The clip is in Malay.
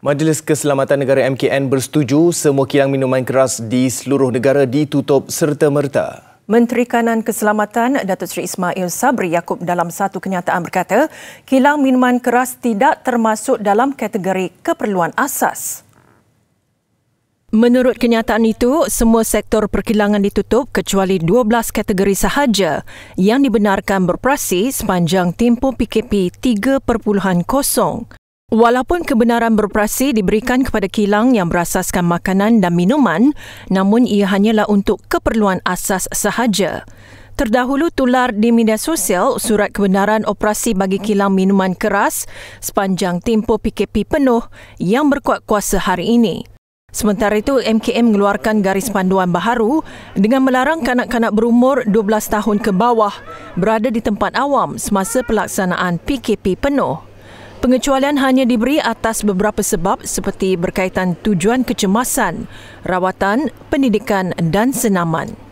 Majlis Keselamatan Negara MKN bersetuju semua kilang minuman keras di seluruh negara ditutup serta-merta. Menteri Kanan Keselamatan Datuk Seri Ismail Sabri Yaakob dalam satu kenyataan berkata, kilang minuman keras tidak termasuk dalam kategori keperluan asas. Menurut kenyataan itu, semua sektor perkilangan ditutup kecuali 12 kategori sahaja yang dibenarkan beroperasi sepanjang tempoh PKP 3.0. Walaupun kebenaran beroperasi diberikan kepada kilang yang berasaskan makanan dan minuman, namun ia hanyalah untuk keperluan asas sahaja. Terdahulu tular di media sosial surat kebenaran operasi bagi kilang minuman keras sepanjang tempoh PKP penuh yang berkuat kuasa hari ini. Sementara itu, MKM mengeluarkan garis panduan baharu dengan melarang kanak-kanak berumur 12 tahun ke bawah berada di tempat awam semasa pelaksanaan PKP penuh. Pengecualian hanya diberi atas beberapa sebab seperti berkaitan tujuan kecemasan, rawatan, pendidikan dan senaman.